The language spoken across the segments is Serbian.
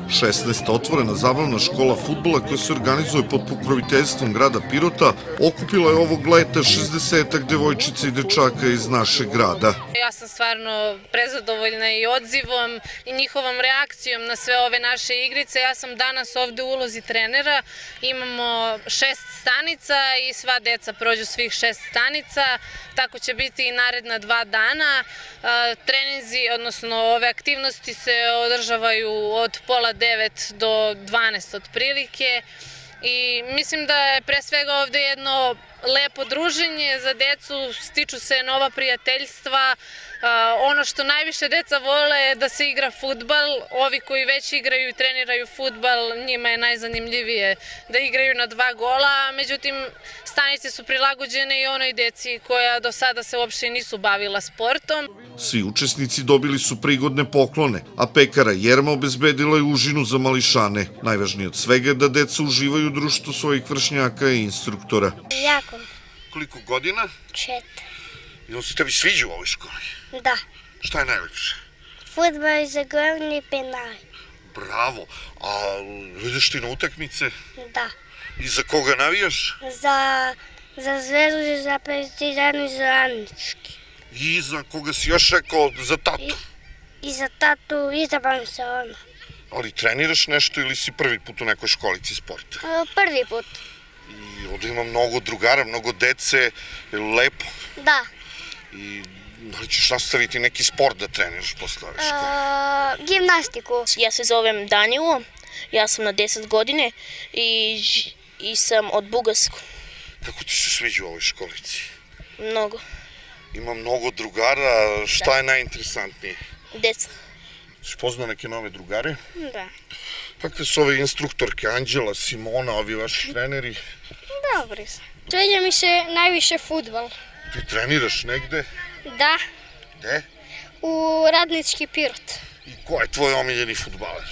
16. otvorena zabavna škola fudbala koja se organizuje pod pokroviteljstvom grada Pirota okupila je ovog leta 60-ak devojčica i dečaka iz našeg grada. Ja sam stvarno prezadovoljna i odzivom i njihovom reakcijom na sve ove naše igrice. Ja sam danas ovde u ulozi trenera, imamo 6 stanica i sva deca prođu svih 6 stanica, tako će biti i naredna 2 dana. Treninzi, odnosno ove aktivnosti se održavaju od pola 9 do 12 otprilike i mislim da je pre svega ovde jedno lepo druženje za decu, stiču se nova prijateljstva. Ono što najviše deca vole je da se igra fudbal. Ovi koji već igraju i treniraju fudbal, njima je najzanimljivije da igraju na 2 gola, međutim stanice su prilagođene i onoj deci koja do sada se uopšte nisu bavila sportom. Svi učesnici dobili su prigodne poklone, a pekara Jerma obezbedila je užinu za mališane. Najvažnije od svega je da deca uživaju u društvu svojih vršnjaka i instruktora. Jako. Koliko godina? 4. I on se tebi sviđa u ovoj školi? Da. Šta je najlepše? Fudbal i zagovorni penali. Bravo. A ideš ti na utakmice? Da. I za koga navijaš? Za Zvezdu, za Partizan i za Radnički. I za koga si još rekao? Za tatu? I za tatu i za Barcelonu. Ali treniraš nešto ili si prvi put u nekoj školici sporta? Prvi put. I ovdje ima mnogo drugara, mnogo dece, je li lepo? Da. I da li ćeš nastaviti neki sport da treniraš posle ove škole? Gimnastiku. Ja se zovem Danilo, ja sam na 10 godine i sam od Bugarskog. Kako ti se sviđa u ovoj školici? Mnogo. Ima mnogo drugara, šta je najinteresantnije? Deca. Si poznao neke nove drugare? Da. Kakve su ove instruktorke, Anđela, Simona, ovi vaši treneri? Dobri su. Sviđa mi se najviše fudbal. Ti treniraš negde? Da. Gde? U Radnički Pirot. I ko je tvoj omiljeni fudbaler?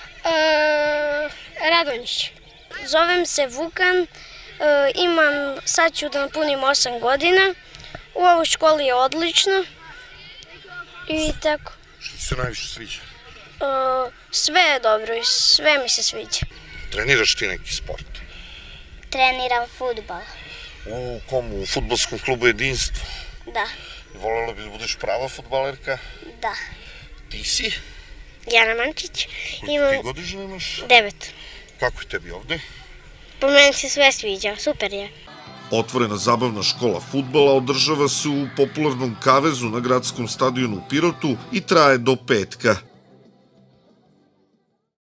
Radonjić. Zovem se Vukan, sad ću da napunim 8 godina. U ovoj školi je odlično. I tako. Što ti se najviše sviđa? Sve je dobro i sve mi se sviđa. Treniraš ti neki sport? Treniram fudbal. U kom? U fudbalskom klubu Jedinstvo? Da. Voljela bi da budeš prava fudbalerka? Da. Ti si? Jana Mančić. Koliko ti godišnja imaš? 9. Kako je tebi ovde? Po meni se sve sviđa, super je. Otvorena zabavna škola fudbala održava se u popularnom kavezu na gradskom stadionu u Pirotu i traje do petka.